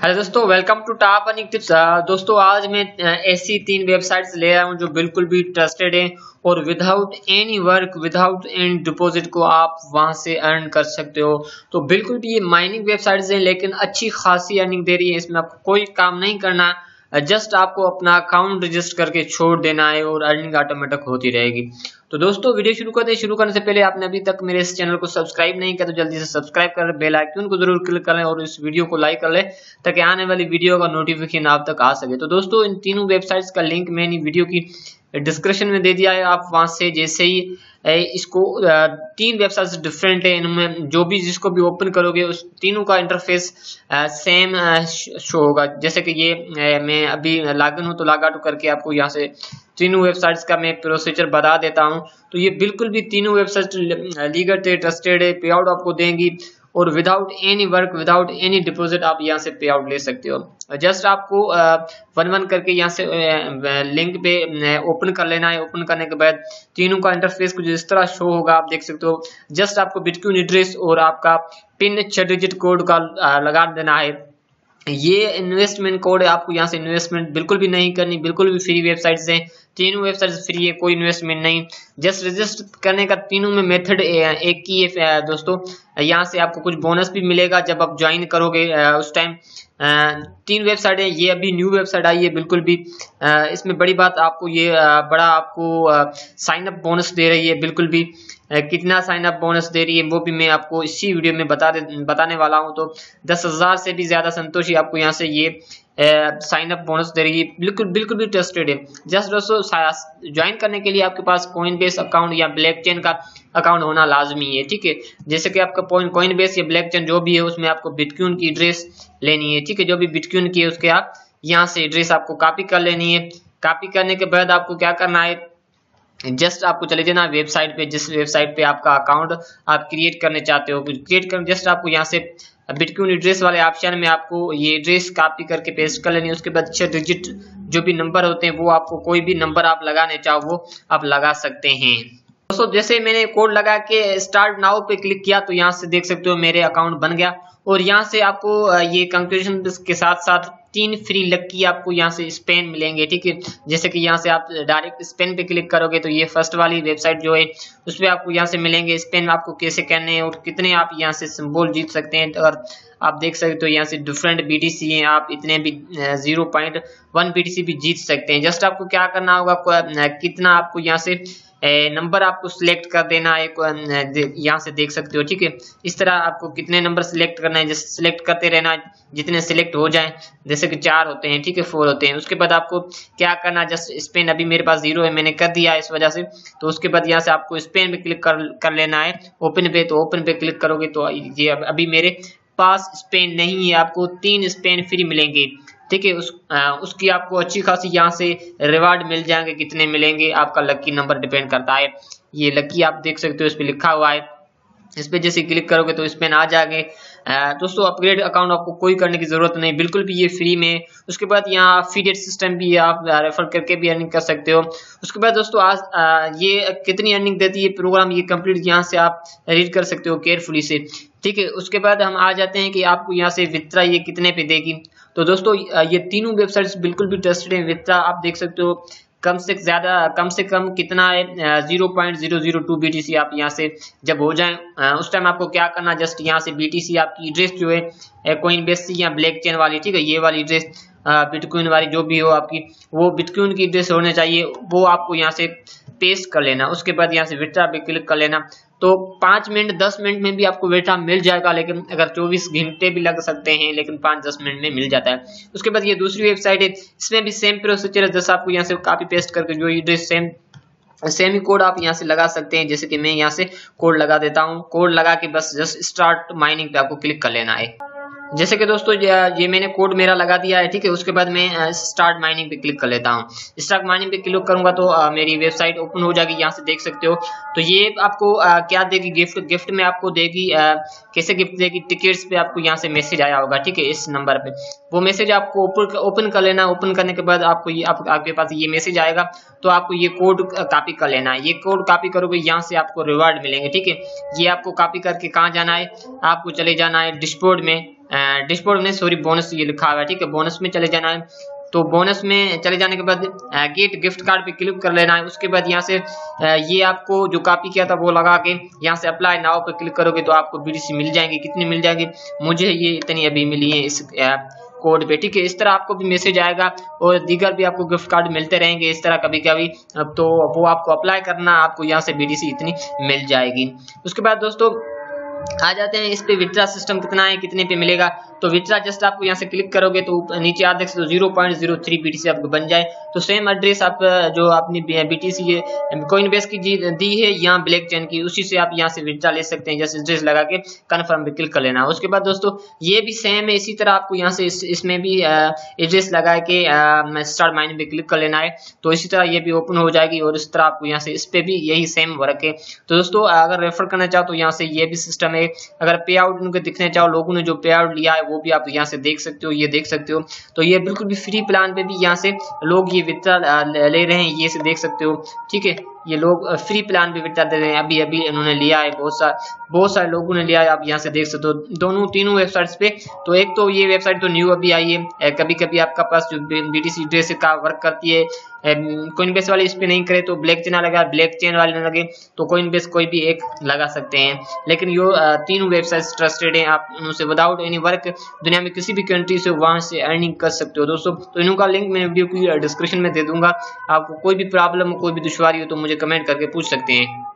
Hello दोस्तों, welcome to top earning tips. दोस्तों आज मैं ऐसी 3 वेबसाइट्स ले आया हूं जो बिल्कुल भी ट्रस्टेड है और without any work without any deposit को आप वहां से अर्न कर सकते हो। तो बिल्कुल भी ये माइनिंग वेबसाइट्स हैं लेकिन अच्छी खासी अर्निंग दे रही है। इसमें आपको कोई काम नहीं करना, जस्ट आपको अपना अकाउंट रजिस्टर करके छोड़ देना है और अर्निंग ऑटोमेटिक होती रहेगी। तो दोस्तों वीडियो शुरू करने से पहले आपने अभी तक मेरे इस चैनल को सब्सक्राइब नहीं किया तो जल्दी से सब्सक्राइब कर बेल आइकन को जरूर क्लिक कर लें और इस वीडियो को लाइक कर लें ताकि आने वाली वीडियो का नोटिफिकेशन आप तक आ सके। तो दोस्तों इन तीनों वेबसाइट्स का लिंक मैंने वीडियो की डिस्क्रिप्शन में दे दिया है। आप वहां से जैसे ही इसको 3 वेबसाइट्स डिफरेंट है, इनमें जो भी जिसको भी ओपन करोगे उस तीनों का इंटरफेस सेम शो होगा। जैसे कि ये मैं अभी लॉगिन हूं तो लॉग आउट करके आपको यहाँ से तीनों वेबसाइट्स का मैं प्रोसीजर बता देता हूं। तो ये बिल्कुल भी तीनों वेबसाइट लीगल है, ट्रस्टेड है, पे आउट आपको देंगी और without any work without any deposit आप यहाँ से पे आउट ले सकते हो। जस्ट आपको वन करके यहाँ से लिंक पे ओपन कर लेना है। ओपन करने के बाद तीनों का इंटरफेस कुछ इस तरह शो होगा, आप देख सकते हो। जस्ट आपको बिटकॉइन एड्रेस और आपका पिन 6 डिजिट कोड का लगा देना है। ये इन्वेस्टमेंट कोड है, आपको यहाँ से इन्वेस्टमेंट बिल्कुल भी नहीं करनी, बिल्कुल भी फ्री वेबसाइट्स हैं। तीनों वेबसाइट्स फ्री है, कोई इन्वेस्टमेंट नहीं। जस्ट रजिस्टर करने का तीनों में मेथड एक ही है दोस्तों। यहाँ से आपको कुछ बोनस भी मिलेगा जब आप ज्वाइन करोगे उस टाइम। 3 वेबसाइट है, ये अभी न्यू वेबसाइट आई है बिल्कुल भी। इसमें बड़ी बात आपको ये बड़ा आपको साइन अप बोनस दे रही है बिल्कुल भी। कितना साइन अप बोनस दे रही है वो भी मैं आपको इसी वीडियो में बताने वाला हूं। तो 10,000 से भी ज्यादा संतोषी आपको यहाँ से ये साइन अप बोनस दे रही है। बिल्कुल भी ट्रस्टेड है। जस्ट दोस्तों ज्वाइन करने के लिए आपके पास कॉइनबेस अकाउंट या ब्लैक चेन का अकाउंट होना लाजमी है, ठीक है। जैसे कि आपका कॉइनबेस या ब्लैक चेन जो भी है उसमें आपको बिटकॉइन की एड्रेस लेनी है, ठीक है। जो भी बिटकॉइन की है उसके आप यहाँ से एड्रेस आपको कॉपी कर लेनी है। कॉपी करने के बाद आपको क्या करना है, जस्ट आपको चले जाना वेबसाइट पे, जिस वेबसाइट पे आपका अकाउंट आप क्रिएट करने चाहते हो। क्रिएट कर जस्ट आपको यहाँ से बिटकॉइन एड्रेस वाले ऑप्शन में आपको ये एड्रेस कॉपी करके पेस्ट कर लेनी है। उसके बाद 6 डिजिट जो भी नंबर होते हैं वो आपको कोई भी नंबर आप लगाने चाहो वो आप लगा सकते हैं। दोस्तों जैसे मैंने कोड लगा के स्टार्ट नाउ पे क्लिक किया तो यहाँ से देख सकते हो मेरे अकाउंट बन गया। और यहाँ से आपको ये कंक्लूजन के साथ साथ 3 फ्री लक्की आपको यहाँ से स्पेन मिलेंगे, ठीक है। जैसे कि यहाँ से आप डायरेक्ट स्पेन पे क्लिक करोगे तो ये फर्स्ट वाली वेबसाइट जो है उस पर आपको यहाँ से मिलेंगे स्पेन आपको कैसे करने हैं और कितने आप यहाँ से सिंबल जीत सकते हैं। और आप देख सकते हो यहाँ से डिफरेंट बीटीसी हैं, आप इतने भी 0.1 बीटीसी भी जीत सकते हैं। जस्ट आपको क्या करना होगा, कितना आपको यहाँ से नंबर आपको सिलेक्ट कर देना है, यहाँ से देख सकते हो, ठीक है। इस तरह आपको कितने नंबर सिलेक्ट करना है, जैसे सिलेक्ट करते रहना जितने सिलेक्ट हो जाएं। जैसे कि 4 होते हैं, ठीक है, 4 होते हैं। उसके बाद आपको क्या करना, जस्ट स्पेन अभी मेरे पास 0 है, मैंने कर दिया है इस वजह से। तो उसके बाद यहाँ से आपको स्पेन पे क्लिक कर लेना है ओपन पे। तो ओपन पे क्लिक करोगे तो ये अभी मेरे पास स्पेन नहीं है, आपको 3 स्पेन फ्री मिलेंगे, ठीक है। उसकी आपको अच्छी खासी यहाँ से रिवार्ड मिल जाएंगे। कितने मिलेंगे आपका लकी नंबर डिपेंड करता है। ये लकी आप देख सकते हो इस पे लिखा हुआ है, इस पे जैसे क्लिक करोगे तो इसमें आ जाएंगे। दोस्तों अपग्रेड अकाउंट आपको कोई करने की जरूरत नहीं, बिल्कुल भी ये फ्री में। उसके बाद यहाँ अफिलिएट सिस्टम भी आप रेफर करके भी अर्निंग कर सकते हो। उसके बाद दोस्तों आज ये कितनी अर्निंग देती है प्रोग्राम, ये कंप्लीट यहाँ से आप रीड कर सकते हो केयरफुली से, ठीक है। उसके बाद हम आ जाते हैं कि आपको यहाँ से वित्रा ये कितने पे देगी। तो दोस्तों ये तीनों वेबसाइट्स बिल्कुल भी ट्रस्टेड है। वित्रा आप देख सकते हो कम से कम कितना है 0.002 बीटीसी आप यहाँ से जब हो जाए उस टाइम आपको क्या करना, जस्ट यहाँ से बीटीसी आपकी एड्रेस जो है कॉइनबेस या ब्लैक चेन वाली, ठीक है, ये वाली एड्रेस बिटकॉइन वाली जो भी हो आपकी वो बिटकॉइन की एड्रेस होने चाहिए, वो आपको यहाँ से पेस्ट कर लेना। उसके बाद यहाँ से विड्रॉ पे क्लिक कर लेना। तो 5 मिनट 10 मिनट में भी आपको विड्रॉ मिल जाएगा, लेकिन अगर 24 घंटे भी लग सकते हैं, लेकिन 5-10 मिनट में मिल जाता है। उसके बाद ये दूसरी वेबसाइट है, इसमें भी सेम प्रोसीजर है। जैसे आपको यहाँ से कॉपी पेस्ट करके जो एड्रेस सेम ही कोड आप यहाँ से लगा सकते हैं। जैसे कि मैं यहाँ से कोड लगा देता हूँ, कोड लगा के बस जस्ट स्टार्ट माइनिंग पे आपको क्लिक कर लेना है। जैसे कि दोस्तों ये मैंने कोड मेरा लगा दिया है, ठीक है। उसके बाद मैं स्टार्ट माइनिंग पे क्लिक कर लेता हूँ। स्टार्ट माइनिंग पे क्लिक करूंगा तो मेरी वेबसाइट ओपन हो जाएगी, यहाँ से देख सकते हो। तो ये आपको क्या देगी, गिफ्ट में आपको देगी। कैसे गिफ्ट देगी, टिकट्स पे आपको यहाँ से मैसेज आया होगा, ठीक है, इस नंबर पे। वो मैसेज आपको ओपन कर लेना। ओपन करने के बाद आपको ये आपके पास ये मैसेज आएगा, तो आपको ये कोड कॉपी कर लेना है। ये कोड कॉपी करोगे यहाँ से आपको रिवार्ड मिलेंगे, ठीक है। ये आपको कॉपी करके कहाँ जाना है, आपको चले जाना है डैशबोर्ड में। डैशबोर्ड में सॉरी बोनस ये लिखा हुआ है, ठीक है। बोनस में चले जाना है, तो बोनस में चले जाने के बाद गेट गिफ्ट कार्ड पे क्लिक कर लेना है। उसके बाद यहाँ से ये आपको जो कॉपी किया था वो लगा के यहाँ से अप्लाई नाउ पे क्लिक करोगे तो आपको BTC मिल जाएंगे। कितनी मिल जाएगी, मुझे ये इतनी अभी मिली है इस कोड पे, ठीक है। इस तरह आपको भी मैसेज आएगा और दीगर भी आपको गिफ्ट कार्ड मिलते रहेंगे इस तरह कभी कभी, तो वो आपको अप्लाई करना, आपको यहाँ से BTC इतनी मिल जाएगी। उसके बाद दोस्तों आ जाते हैं इस पे विड्रॉ सिस्टम कितना है, कितने पे मिलेगा। तो विड्रॉ जस्ट आपको यहाँ से क्लिक करोगे तो नीचे आप देख सकते हो 0.03 BTC आपको बन जाए। तो सेम एड्रेस आप जो आपने BTC कोइनबेस की दी है यहाँ ब्लैक चेन की, उसी से आप यहाँ से विड्रॉ ले सकते हैं। जस्ट एड्रेस लगा के कन्फर्म पे क्लिक कर लेना। उसके बाद दोस्तों ये भी सेम है, इसी तरह आपको यहाँ से इसमें भी एड्रेस लगा के स्टार्ट माइनिंग पे क्लिक कर लेना है। तो इसी तरह ये भी ओपन हो जाएगी और इस तरह आपको यहाँ से इस पे भी यही सेम वर्क है। तो दोस्तों अगर रेफर करना चाहो तो यहाँ से ये भी सिस्टम है। अगर पे आउट उनके दिखने चाहो, लोगों ने जो पे आउट लिया है वो भी आप यहाँ से देख सकते हो, ये देख सकते हो। तो ये बिल्कुल भी फ्री प्लान पे भी यहाँ से लोग ये विड्रॉ ले रहे हैं, ये से देख सकते हो, ठीक है। ये लोग फ्री प्लान पे विड्रॉ दे रहे हैं, अभी अभी इन्होंने लिया है, बहुत सारे लोगों ने लिया है, आप यहाँ से देख सकते हो दोनों तीनों वेबसाइट्स पे। तो एक तो ये वेबसाइट तो न्यू अभी आई है, कभी कभी आपका पास जो BTC ड्रेस का वर्क करती है कोइनबेस वाली इस पे नहीं करे तो ब्लैक चेन लगा, ब्लैक चेन वाले न लगे तो कोइनबेस कोई भी एक लगा सकते हैं। लेकिन ये तीनों वेबसाइट्स ट्रस्टेड हैं, आप उनसे विदाउट एनी वर्क दुनिया में किसी भी कंट्री से वहां से अर्निंग कर सकते हो दोस्तों। तो इनका लिंक मैं वीडियो की डिस्क्रिप्शन में दे दूंगा। आपको कोई भी प्रॉब्लम, कोई भी दुश्वारी हो तो मुझे कमेंट करके पूछ सकते हैं।